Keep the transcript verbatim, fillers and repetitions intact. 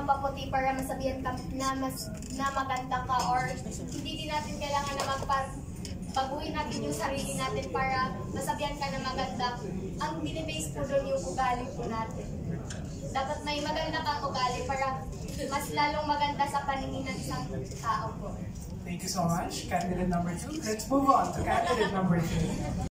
mapaputi para masabihan ka na, mas, na maganda ka, or hindi din natin kailangan na magpag baguhin natin yung sarili natin para masabihan ka na maganda. Ang binibase po doon yung ugali po natin. Dapat may maganda kang ugali para mas lalong maganda sa paningin ng isang tao po. Thank you so much, candidate number two. Let's move on to candidate number three.